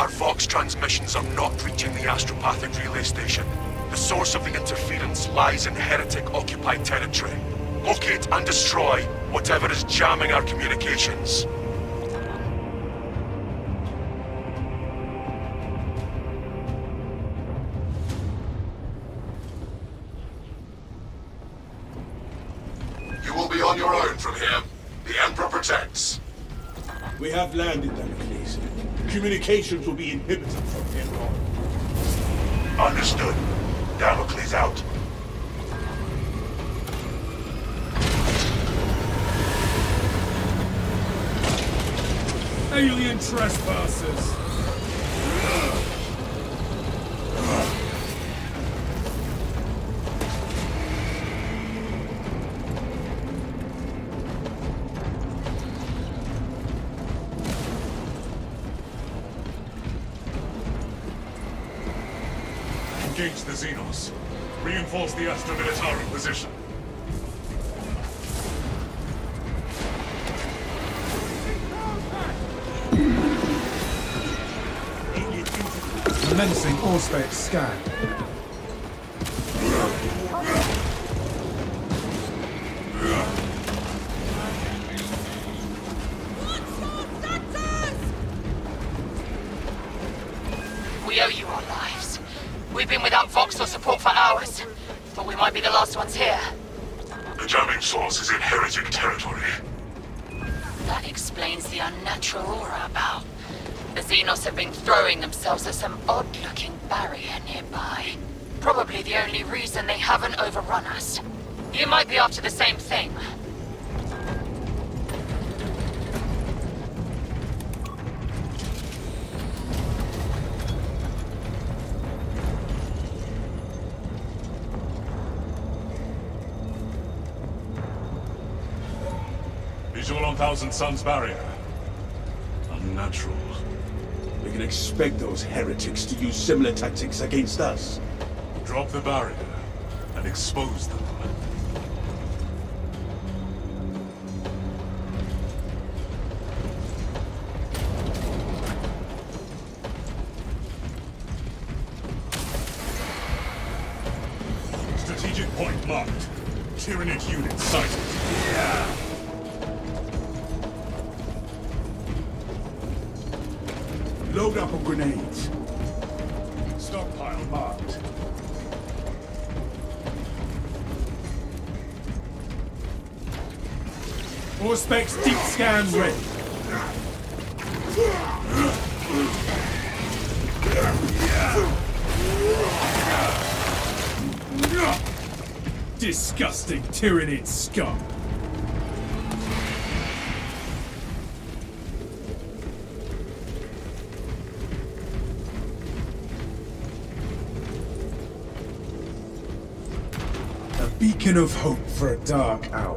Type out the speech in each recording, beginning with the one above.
Our Vox transmissions are not reaching the astropathic relay station. The source of the interference lies in heretic-occupied territory. Locate and destroy whatever is jamming our communications. You will be on your own from here. The Emperor protects. We have landed, Damocles. Communications will be inhibited from here on. Understood. Damocles out. Alien trespassers! Engage the Xenos. Reinforce the Astra Militari position. Commencing Allspace scan. We owe you our lives. We've been without Vox or support for hours. Thought we might be the last ones here. The jamming source is in heretic territory. That explains the unnatural aura about. The Xenos have been throwing themselves at some odd-looking barrier nearby. Probably the only reason they haven't overrun us. You might be after the same thing. Visual on Thousand Suns barrier. Unnatural. We can expect those heretics to use similar tactics against us. Drop the barrier and expose them. Strategic point marked. Tyranid unit sighted. Yeah. Load up on grenades. Stockpile marked. All specs deep scan ready. Disgusting Tyranid scum. A beacon of hope for a dark hour.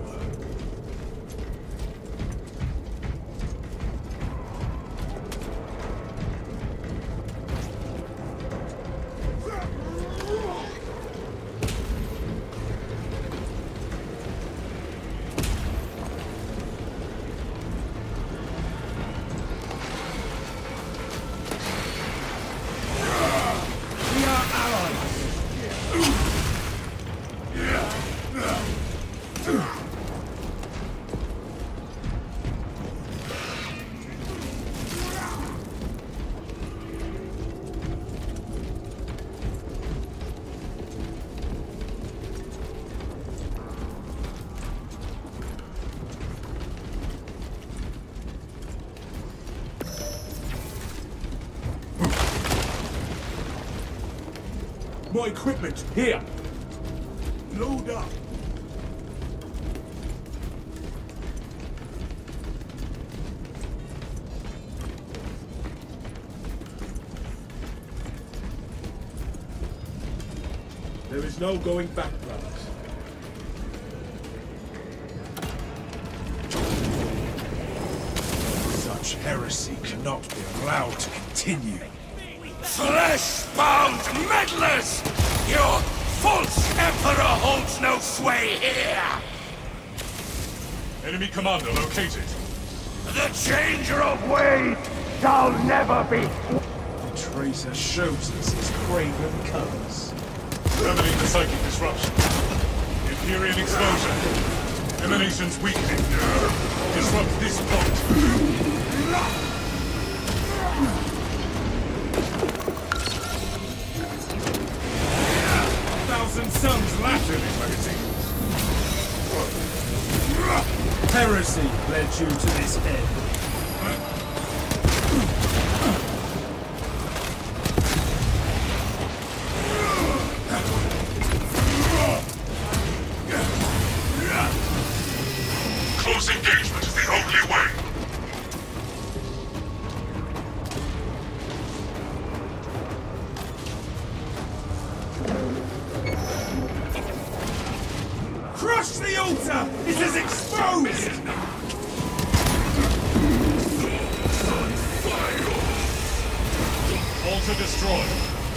More equipment, here! Load up! There is no going back, brothers. Such heresy cannot be allowed to continue. Flesh-bound meddlers! Your false emperor holds no sway here! Enemy commander located. The changer of ways shall never be... Tracer shows us his craven colors. Remedying the psychic disruption. Empyrean explosion. Emanations weakening. Disrupt this point. 1,000 suns laughed at his magazine. Heresy led you to this end. Close engagement is the only way. Crush the altar! It is exposed! Altar destroyed.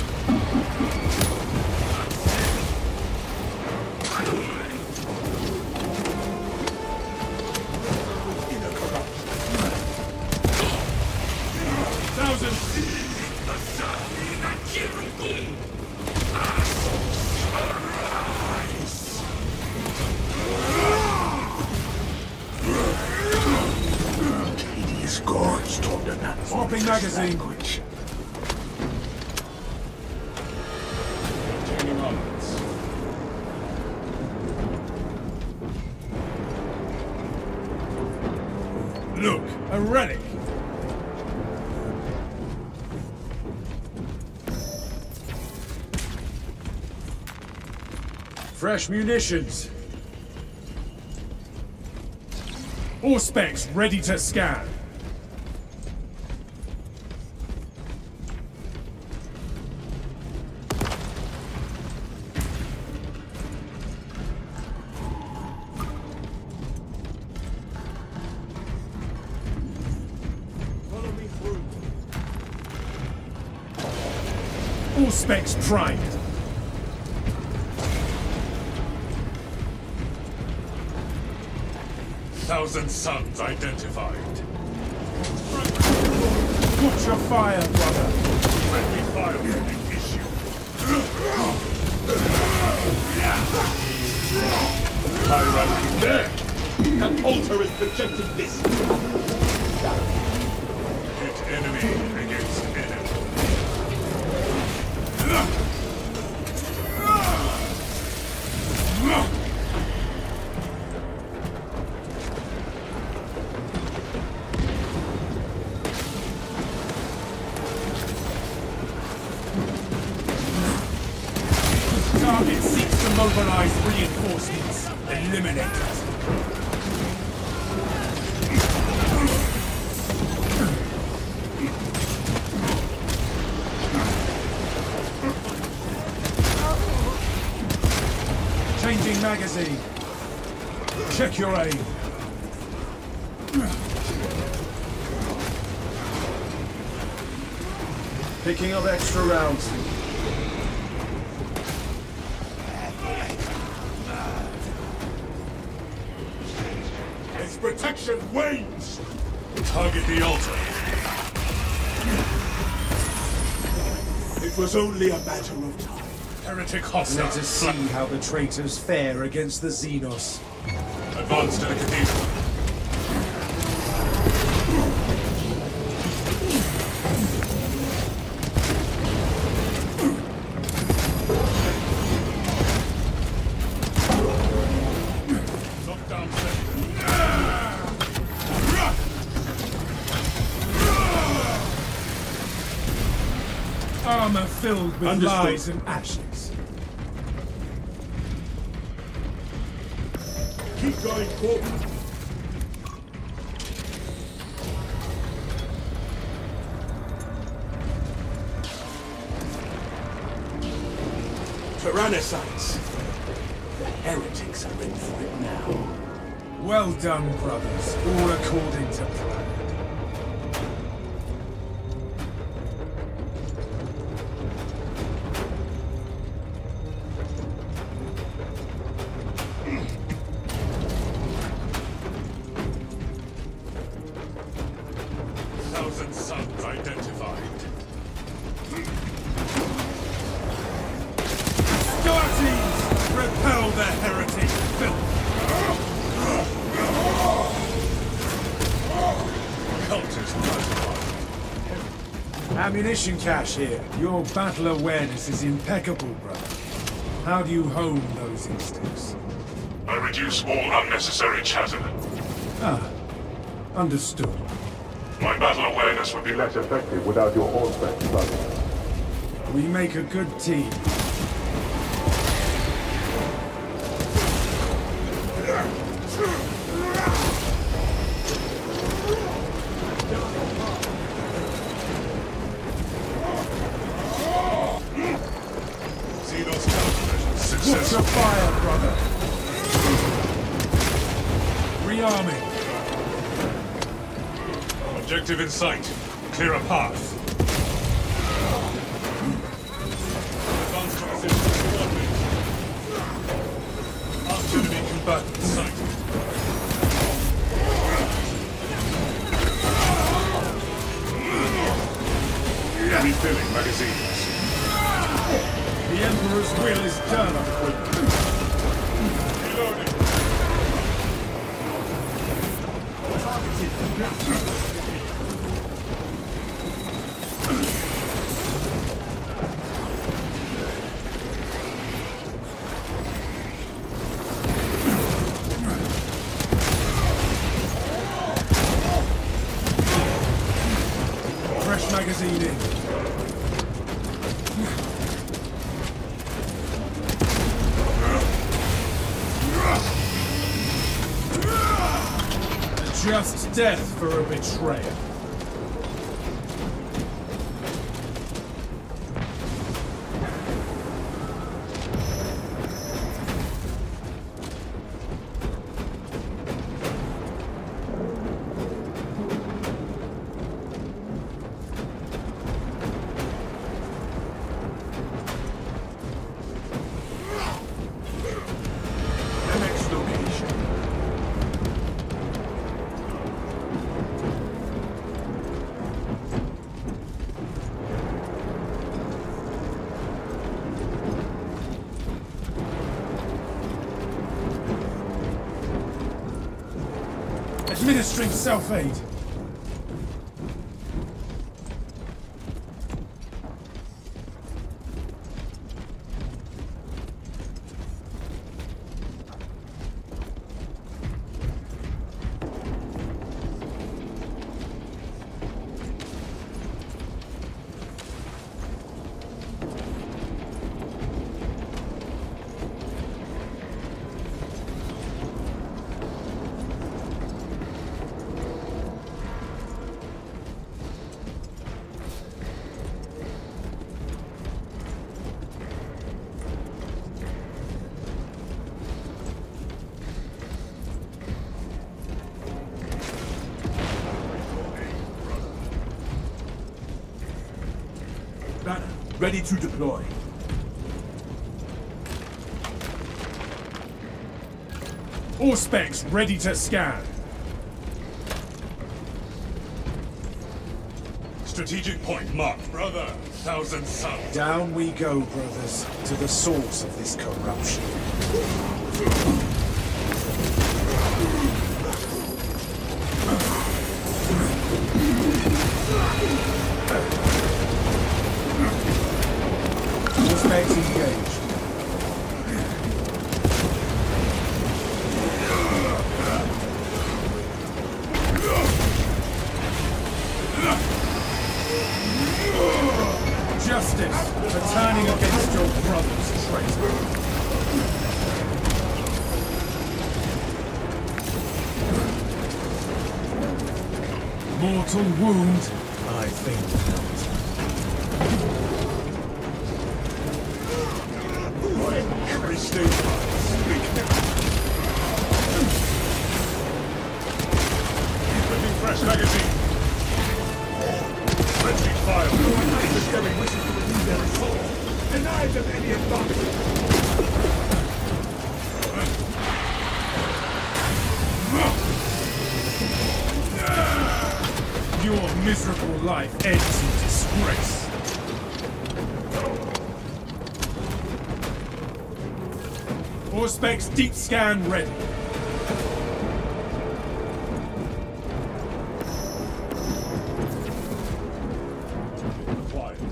These gods taught an Swapping magazine. language. Chaining armaments. Look, a relic. Fresh munitions. All specs ready to scan. Follow me through. All specs primed. Thousand suns identified. Watch your fire, brother. Friendly fire warning issue. Hierarchy there! That altar is projecting this! Hit enemy against enemy. Target seeks to mobilize reinforcements. Eliminate it. Changing magazine. Check your aim. Picking up extra rounds. Its protection wanes! Target the altar. It was only a matter of time. Heretic hostile. Let us see how the traitors fare against the Xenos. Advance to the cathedral. Knockdown set. Armor filled with Understood. lies and ashes. Keep going forward. Tyrannocytes. The heretics are in for it now. Well done, brothers. All according to plan. Thousand suns identified. Astartes! Repel the heretic filth! Ammunition cache here. Your battle awareness is impeccable, brother. How do you hone those instincts? I reduce all unnecessary chatter. Ah, understood. My battle awareness would be less effective without your Auspex, brother. We make a good team. Watch your fire, brother! Rearming. Objective in sight. Clear a path. Advance position coordinates. Armed enemy combatant in sight. Refilling magazines. The Emperor's will is done. Reloading. Fresh magazine in. Just death for a betrayer. Next location. Administering self-aid. Banner, ready to deploy. All specs ready to scan. Strategic point marked, brother. 1,000 suns. Down we go, brothers, to the source of this corruption. All specs engaged. Justice for turning against your brother's traitor. Mortal wound, I think not. Every stage speak now. Equipping fresh magazine. Friendly fire. Discovery wishes to remove their assault. Denied them any advantage. Your miserable life ends in disgrace. Auspex deep scan ready. Quiet.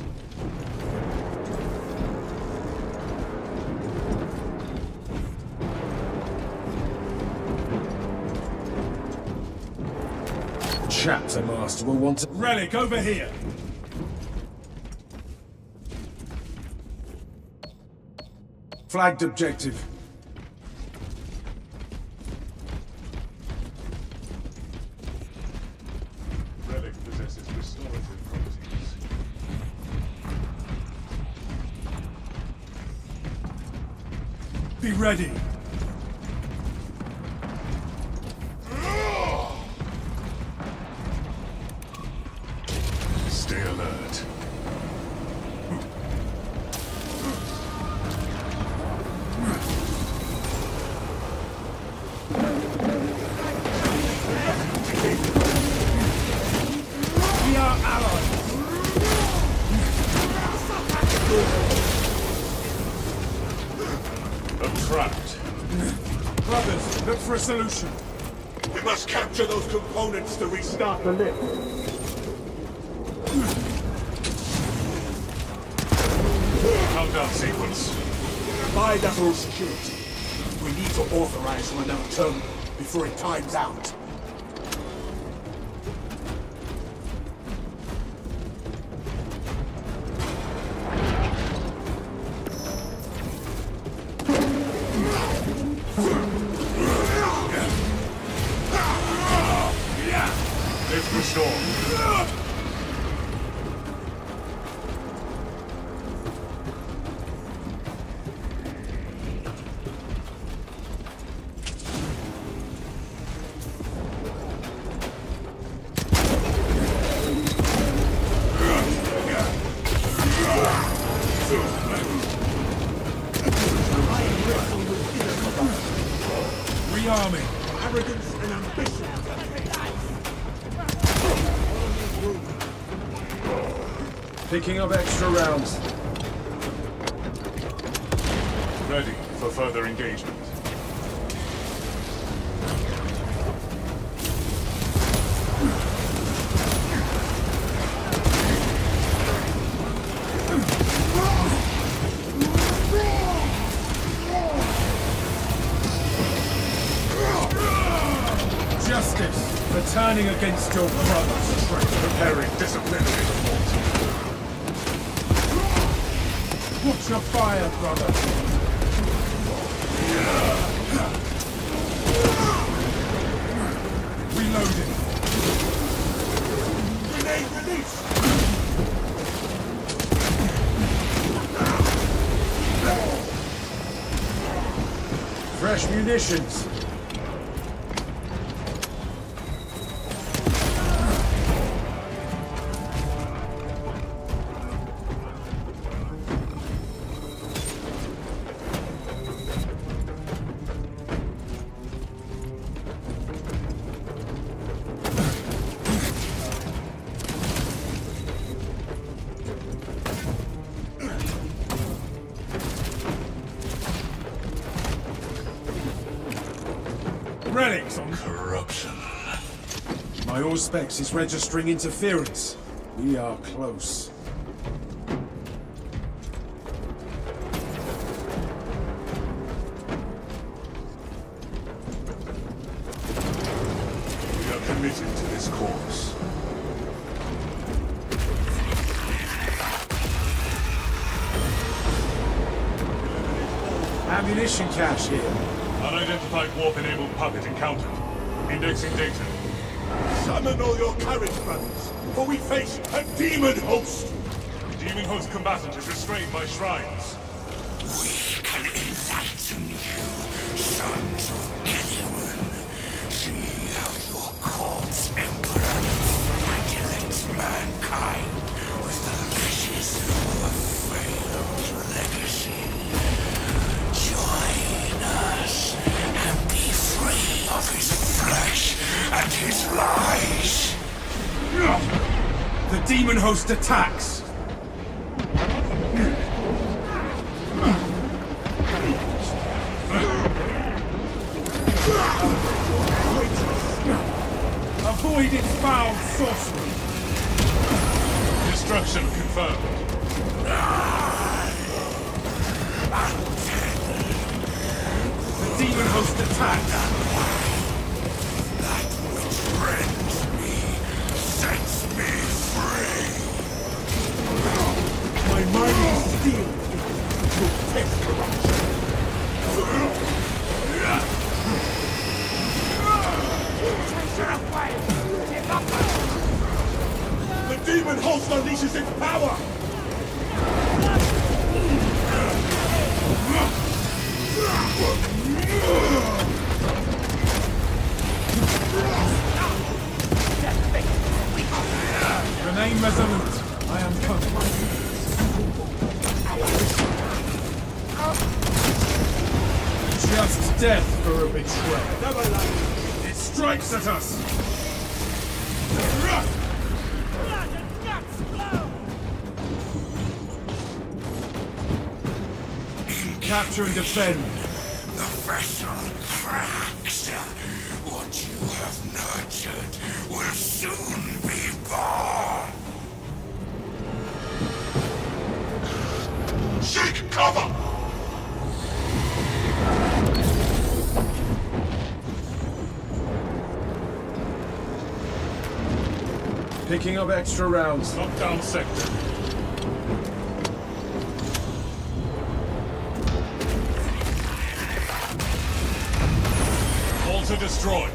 Chapter Master will want to... Relic, over here! Flagged objective. Relic possesses restorative properties. Be ready. Stay alert. We are allies. I'm trapped. Brothers, look for a solution. We must capture those components to restart the lift. Countdown sequence. Bilateral security. We need to authorize from another terminal before it times out. Lift restored. Rearming. Arrogance and ambition. Picking up extra rounds. Ready for further engagement. Justice for turning against your brothers. Preparing disciplinary report. Watch your fire, brother. Reloading. Grenade release! Fresh munitions. Relics on Corruption. my Auspex is registering interference. We are close. We are committed to this course. Ammunition cache here. Unidentified warp-enabled puppet encountered. Indexing data. Summon all your courage, brothers, for we face a demon host! Demon host combatant is restrained by shrines. We can enlighten you, sons of anyone. See how your court's emperor flagellates mankind with the ashes of a failed legacy. Join us and be free of his flesh and his lies. The demon host attacks. Avoid its foul sorcery! Destruction confirmed. The demon host attacks! That which rends me sets me free. My mighty steel will test corruption. The demon host unleashes its power! Remain resolute. I am coming. Just death for a betrayal. Never like It strikes at us! Capture and defend. The vessel cracks. What you have nurtured will soon be born. Seek cover! Picking up extra rounds. Lockdown sector. Altar destroyed.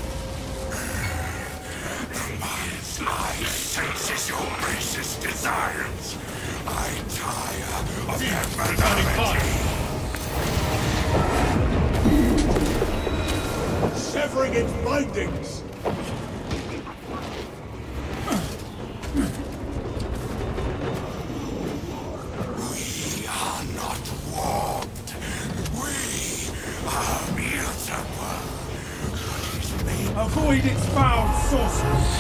The mind's eye senses your basest desires. I tire of their Returning fire. severing its bindings! We are not warped. We are mutable. What is made Avoid its foul sorcery!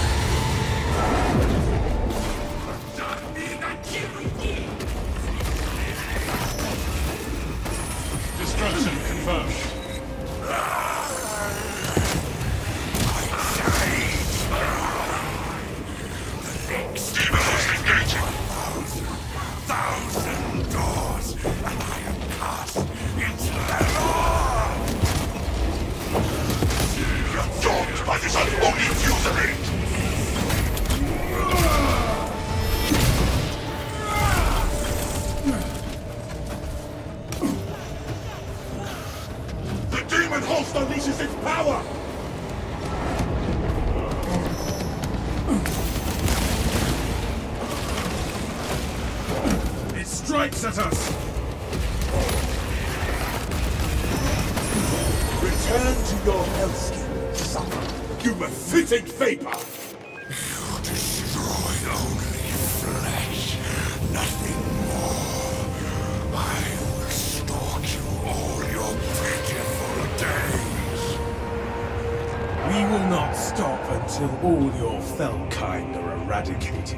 Destruction confirmed. Demon host engaging! thousand doors, and I am cast into their law. You're dogged by this unholy fusillade! The demon host unleashes its power! It strikes at us! Return to your hellscape, son. You mephitic vapor! You destroy only flesh, nothing more. I will stalk you all your pitiful days. We will not stop until all your fell kind are eradicated.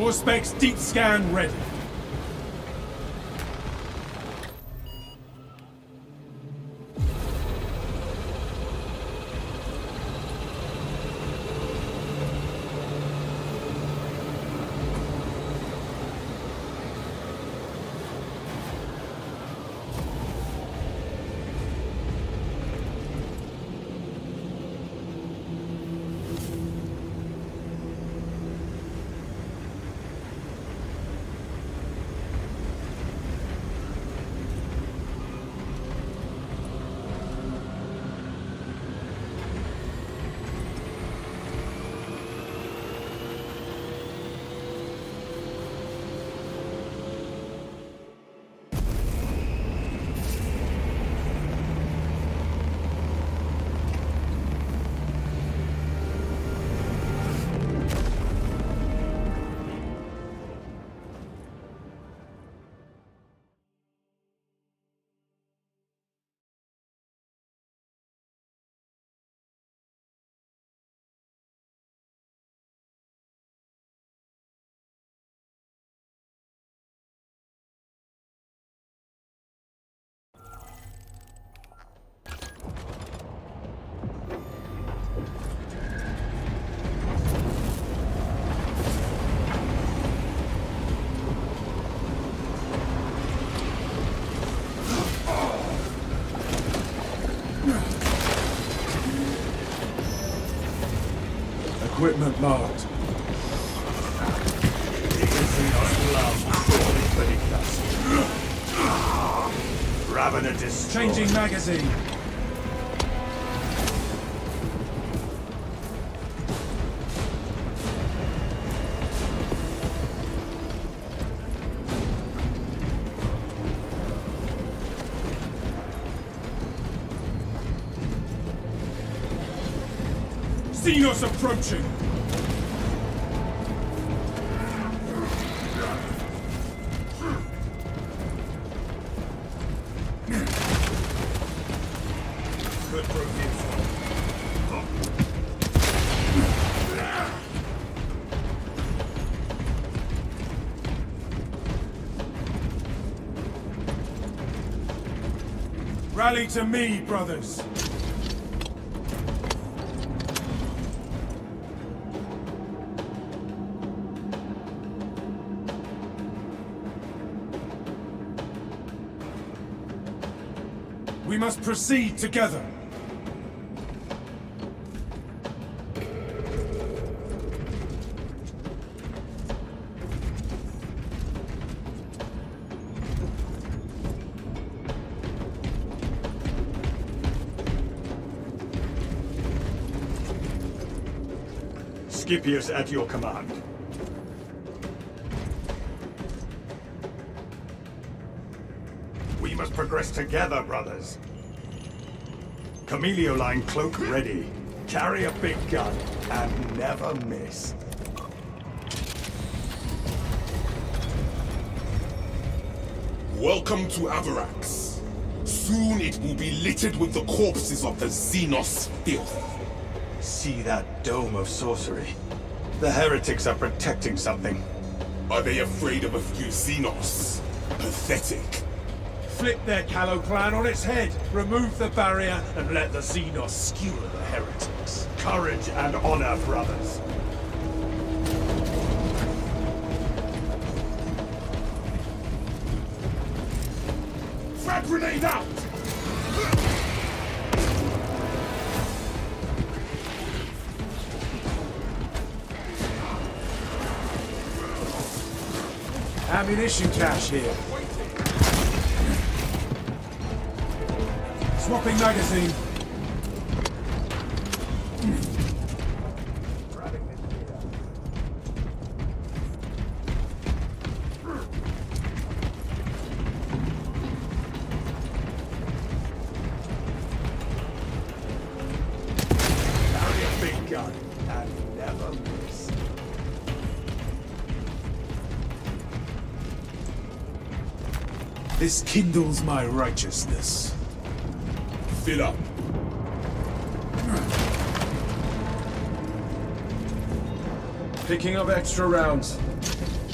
Auspex deep scan ready. Equipment marked. Ravenous destroyed. Changing magazine. Xenos approaching! Good profusal. Rally to me, brothers! We must proceed together. Scipius at your command. We must progress together, brothers. Camelio line cloak ready. Carry a big gun and never miss. Welcome to Avarax. Soon it will be littered with the corpses of the Xenos filth. See that dome of sorcery? The heretics are protecting something. Are they afraid of a few Xenos? Pathetic. Flip their Callow clan on its head, remove the barrier, and let the Xenos skewer the heretics. Courage and honor, brothers. Frag grenade out! Ammunition cache here. Swapping magazine. Carry a big gun and never miss. This kindles my righteousness. Fill up. Picking up extra rounds.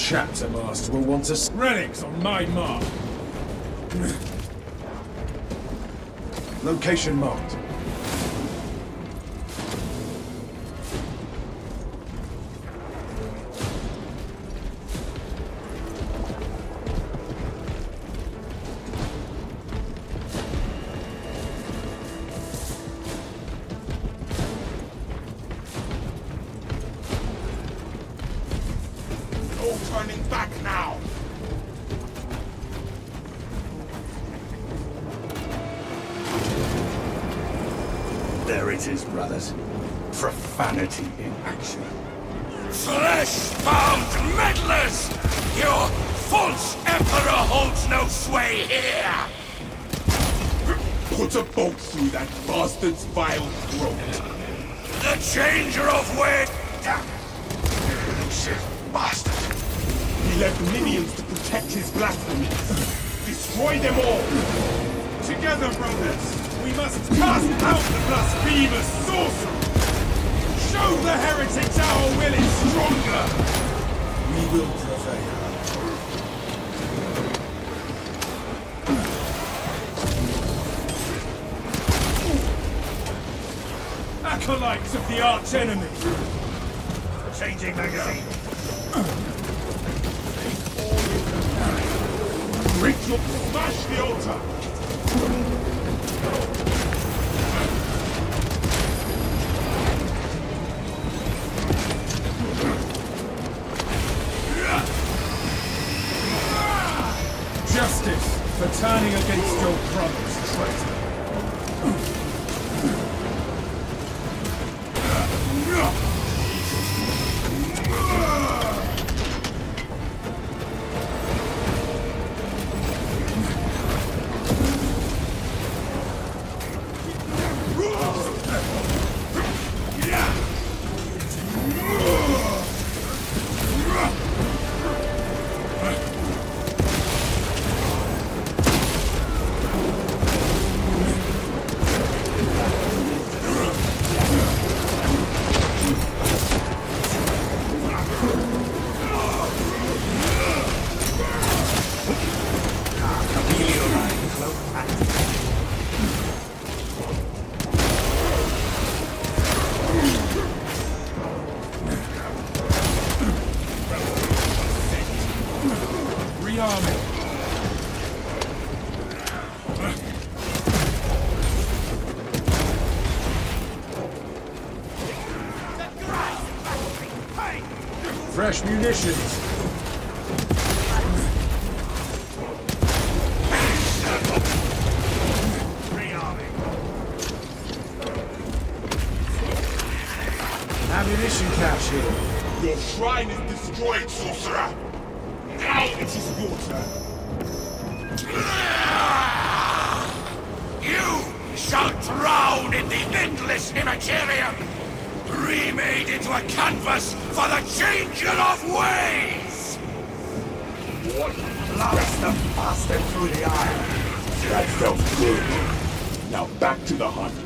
chapter master will want to... Relics on my mark. Location marked. No turning back now! There it is, brothers. Profanity in action. Flesh-bound meddlers! Your false emperor holds no sway here! Put a bolt through that bastard's vile throat. The changer of weight! Elusive bastard. He left minions to protect his blasphemies. Destroy them all! Together, brothers! We must cast out the blasphemous sorcerer! Show the heretics our will is stronger! We will prevail. Acolytes of the arch-enemy! Changing magazine. Ritual, smash the altar! Justice for turning against your brother's traitor. Rearming. Fresh munitions. Ammunition cache here. Your shrine is destroyed, sorcerer! Now it is your turn! You shall drown in the endless Immaterium, remade into a canvas for the changer of ways! What? Blast the bastard through the eye! That felt good. Now back to the hunt.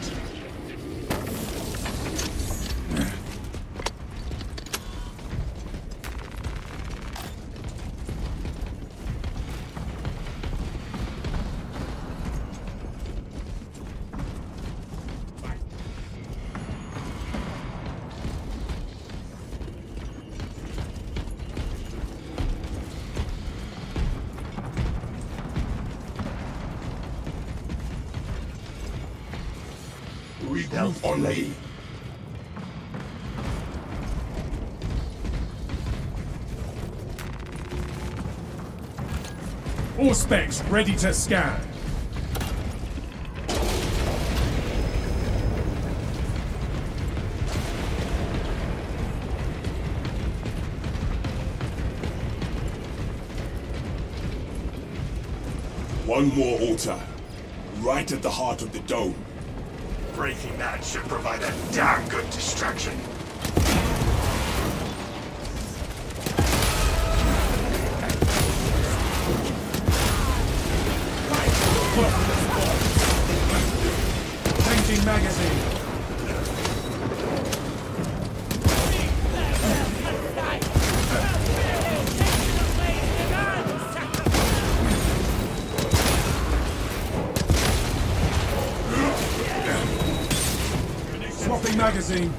Regroup on me. All specs ready to scan. One more altar. Right at the heart of the dome. Breaking that should provide a damn good distraction. Changing magazine. Swapping magazine.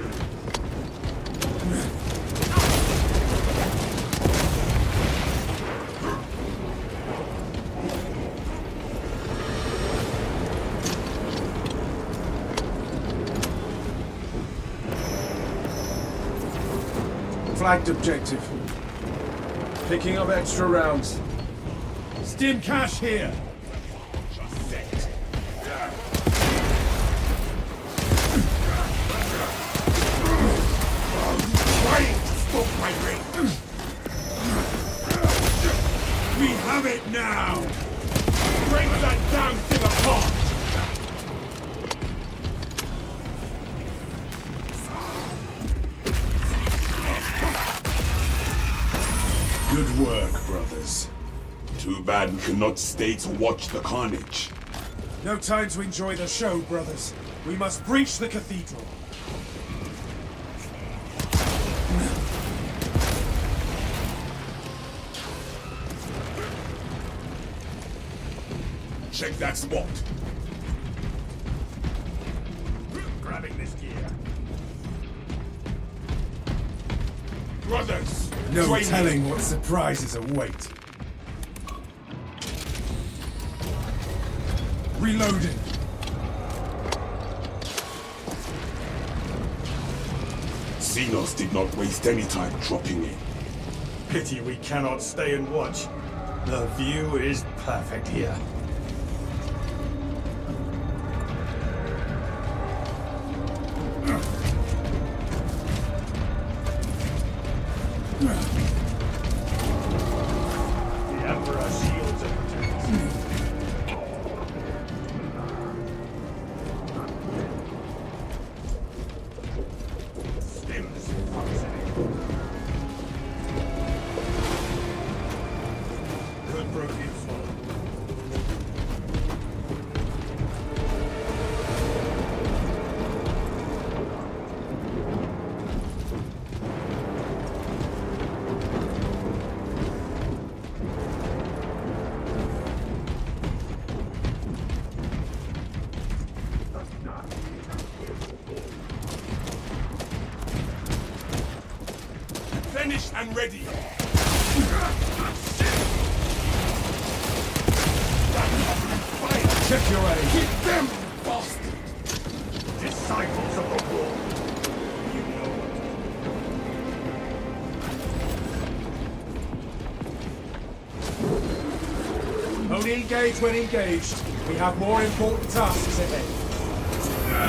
Flagged objective. Picking up extra rounds. Stim cash here. We have it now! Bring that down to the pot! Good work, brothers. Too bad we cannot stay to watch the carnage. No time to enjoy the show, brothers. We must breach the cathedral. Check that spot. Grabbing this gear. Brothers! No join me. telling what surprises await. Reloading. Xenos did not waste any time dropping in. Pity we cannot stay and watch. The view is perfect here. The Emperor shields and protects. Stims good profusal. Finished and ready. Check your aim. Hit them, bastard! Disciples of the war. You know what. Only engage when engaged. We have more important tasks ahead.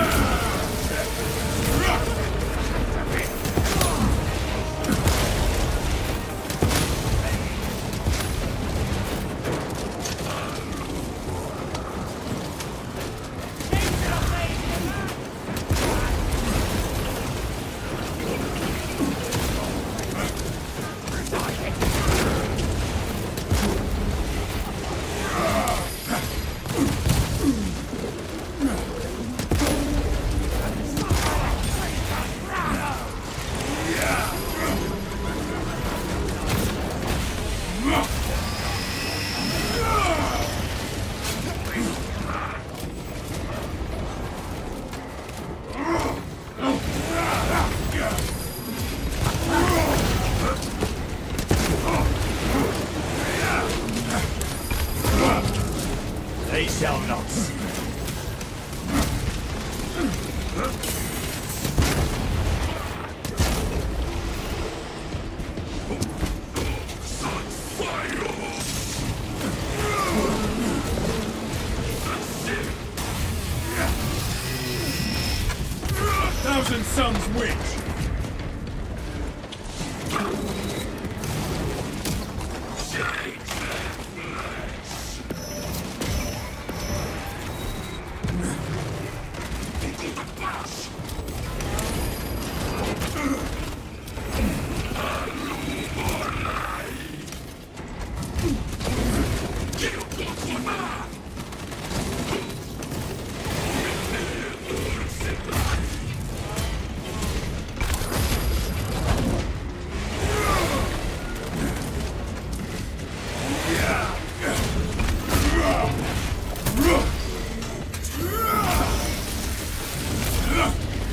They shall not see. Thousand Suns witch.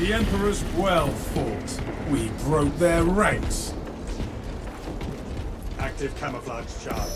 The Emperor's well fought. We broke their ranks. Active camouflage charge.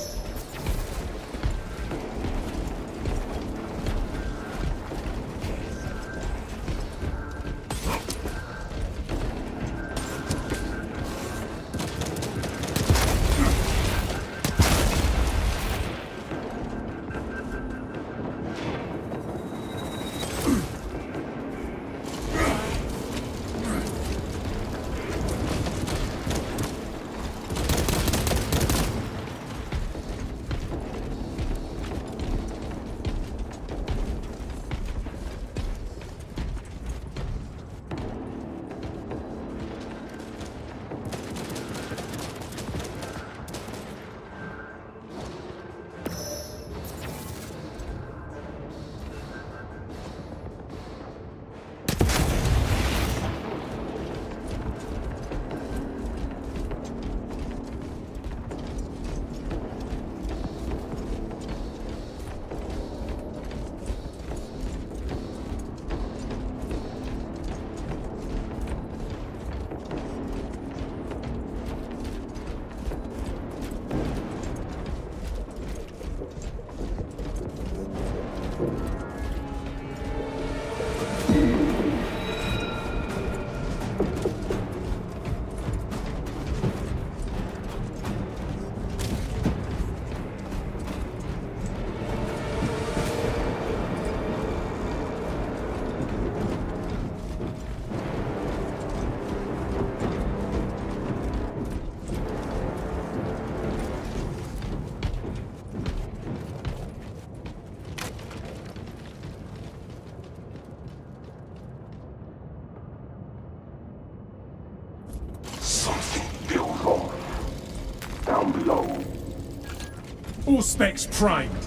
All specs primed.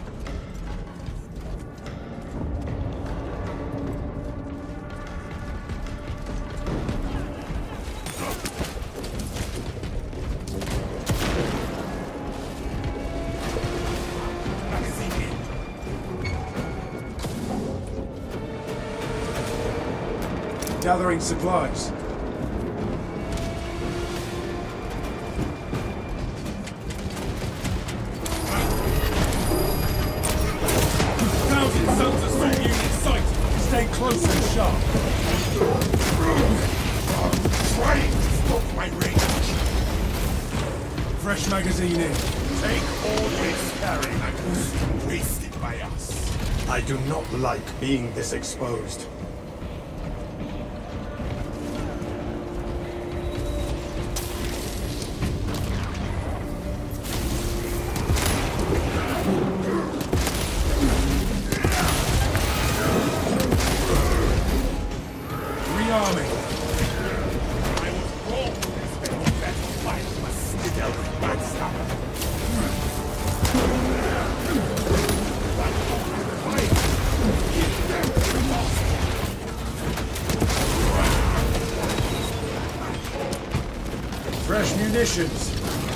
Gathering supplies. Stay close and sharp. Trying to stop my range. Fresh magazine in. Take all this carrying and wasted by us. I do not like being this exposed. Fresh munitions.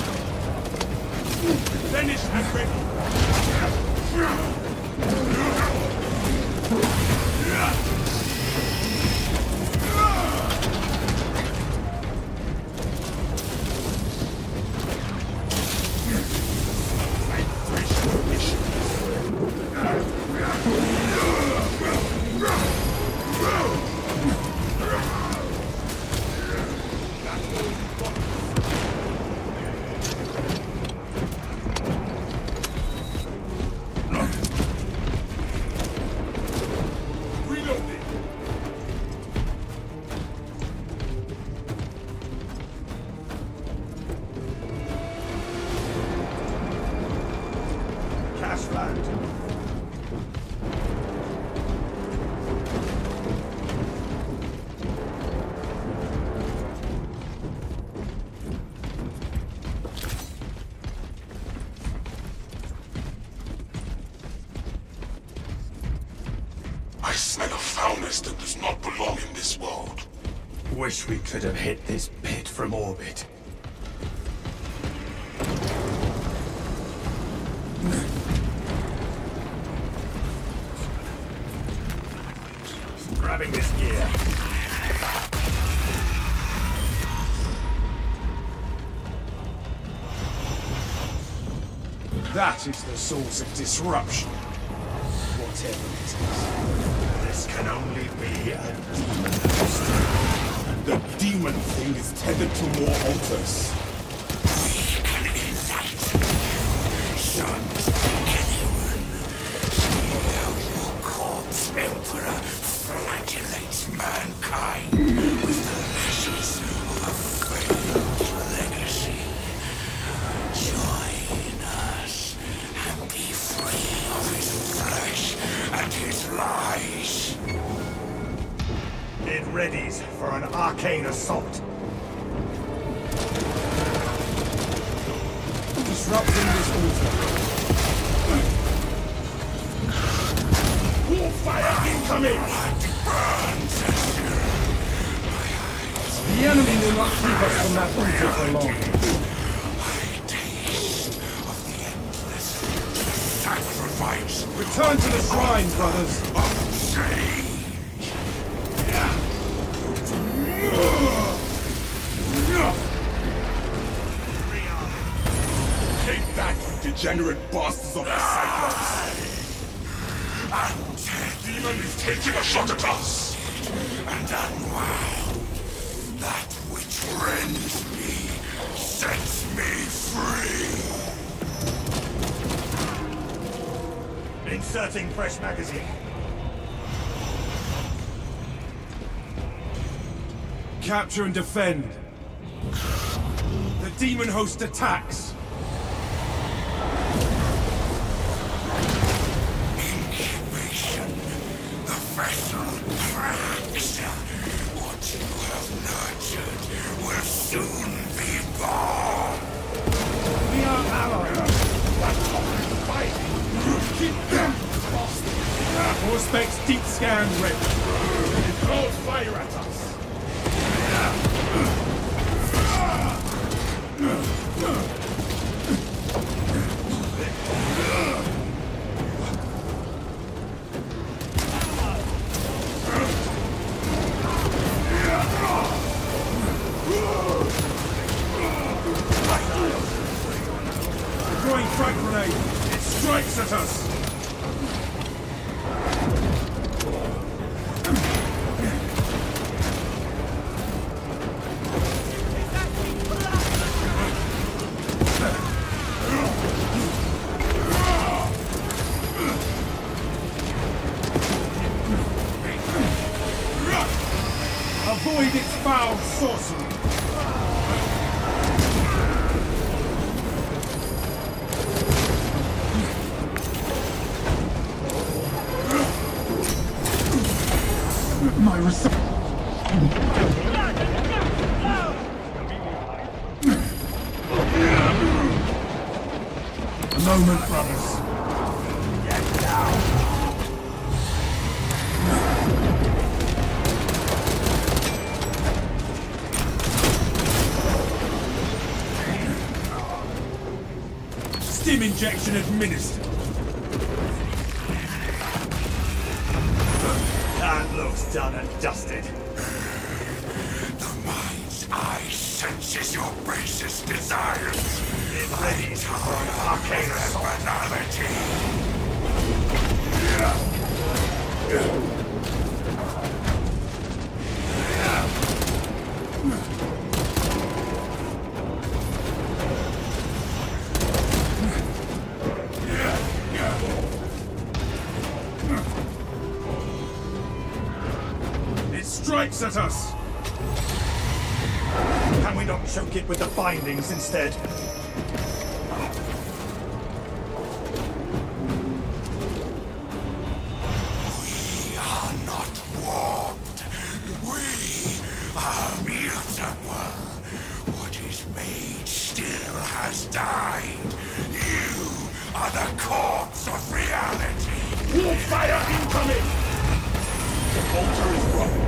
Finish and ready. I smell a foulness that does not belong in this world. Wish we could have hit this pit from orbit. Grabbing this gear. That is the source of disruption. Whatever it is. This can only be a demon host. And the demon thing is tethered to more altars. We can invite sons of anyone. See how your corpse emperor flagellates mankind with the ashes of a failed legacy. Join us and be free of his flesh and his lies. It readies for an arcane assault. Disrupting this altar. Warfire incoming! The enemy will not keep us from that altar for long. Sacrifice Return to the shrine, brothers. of change. Take that, you degenerate bastards of the Cyclops! Demon is taking a shot at us! And unwound that which rends me, sets me free. Inserting fresh magazine. Capture and defend. The demon host attacks. Incubation. The vessel cracks. What you have nurtured will soon be born. We are allies. Keep them! Auspex deep scan ready. It throws fire at us! Throwing frag grenade. It strikes at us. Avoid its foul sorcery. My A moment, brothers. Get down! Stim injection administered. That looks done and dusted. The mind's eye senses your basest desires. It readies for an arcane assault. Banality. It strikes at us. Can we not choke it with the bindings instead? We are not warped. We are mutable. What is made still has died. You are the corpse of reality. Warfire incoming! The altar is wrong.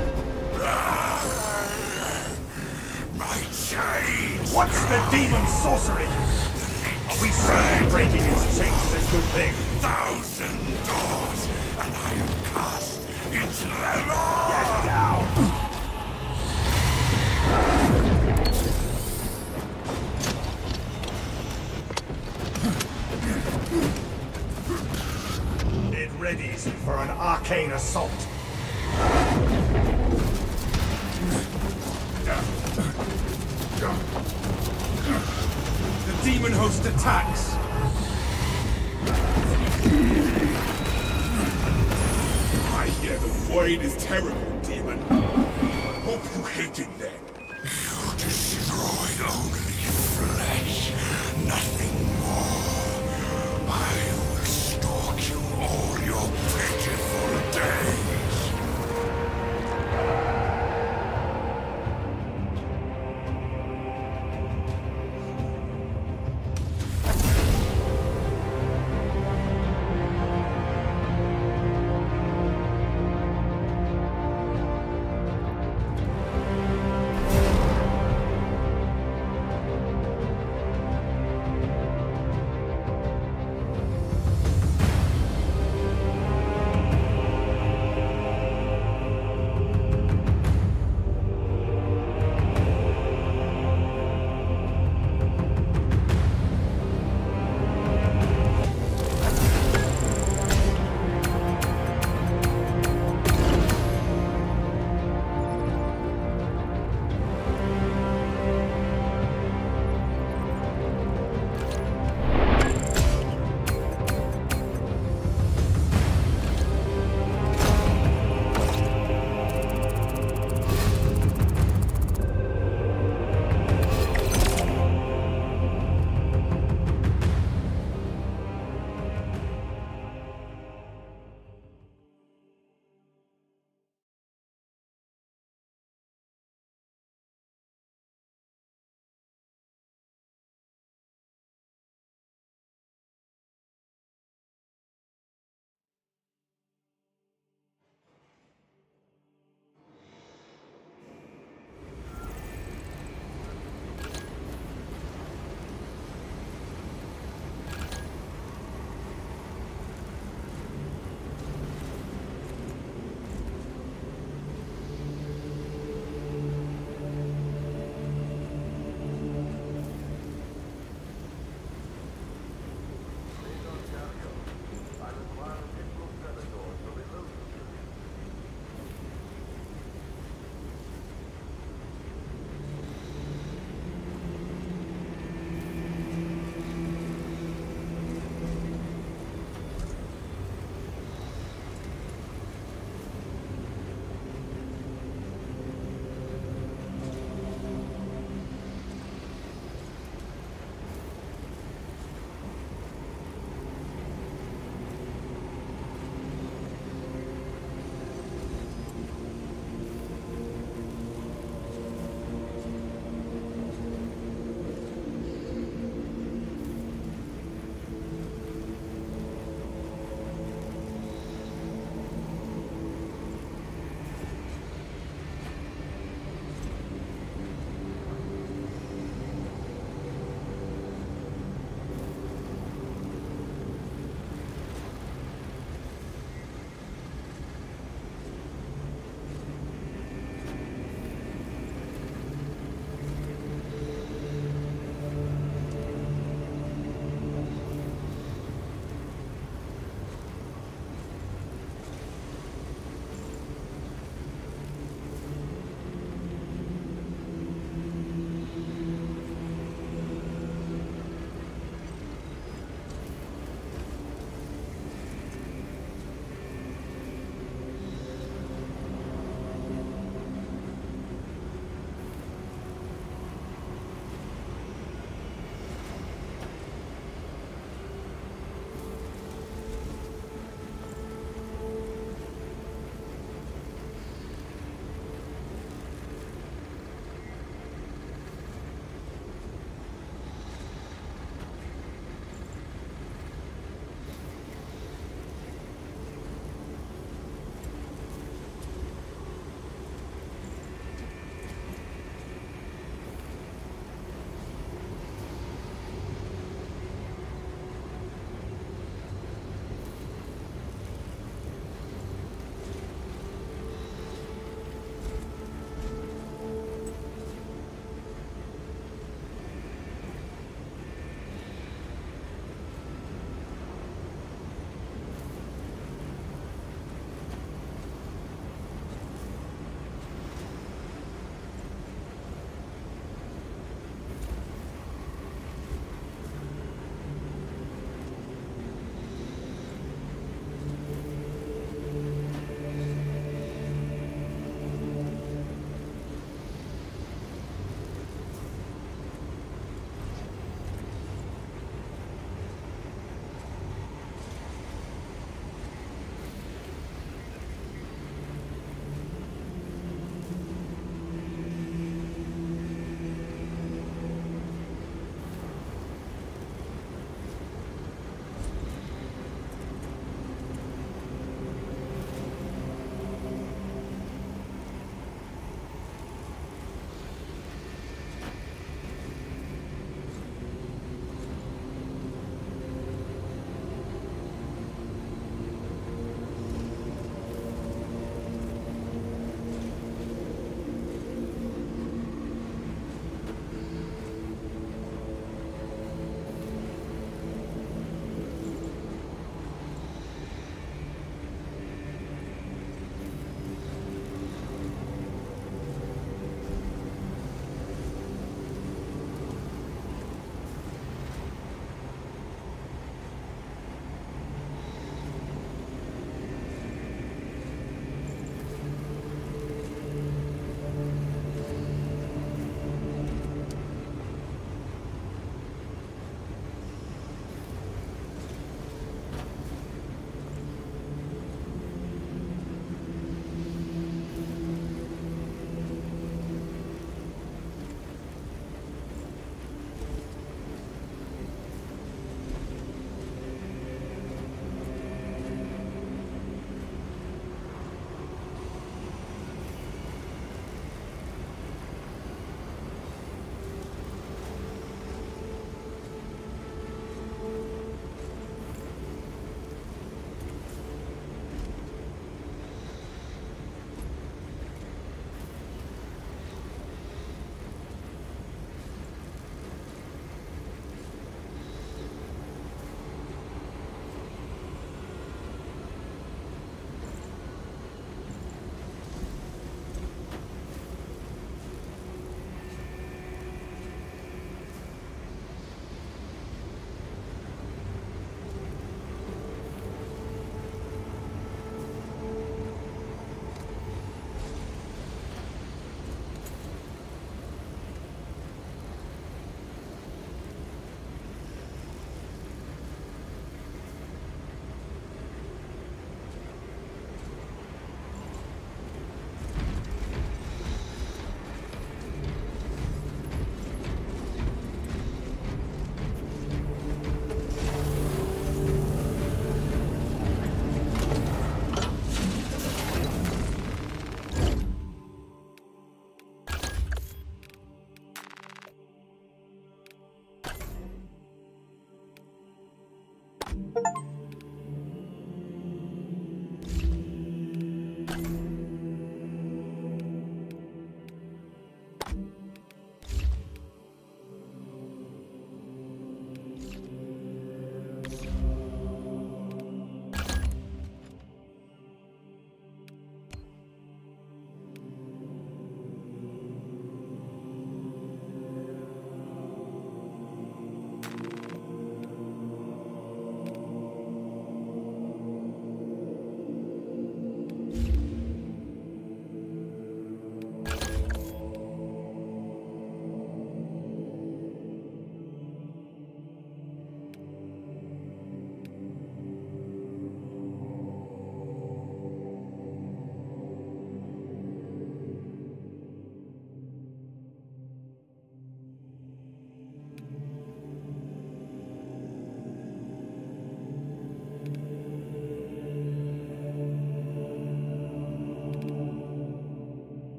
My chains. What's the demon sorcery? Are we certainly breaking its chains is a good thing? 1,000 doors, and I am cast into the law. Get down! reason for an arcane assault. The demon host attacks. I hear the void is terrible, demon. Hope you hate it then. You destroyed only flesh, nothing